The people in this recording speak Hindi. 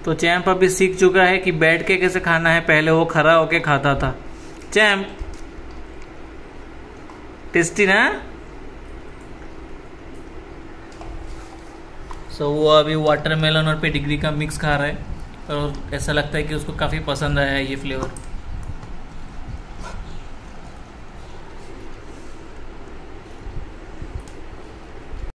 तो चैम्प अभी सीख चुका है कि बैठ के कैसे खाना है, पहले वो खड़ा होके खाता था। चैम्प टेस्टी ना। सो वो अभी वाटरमेलन और पेडिग्री का मिक्स खा रहा है और ऐसा लगता है कि उसको काफ़ी पसंद आया है ये फ्लेवर।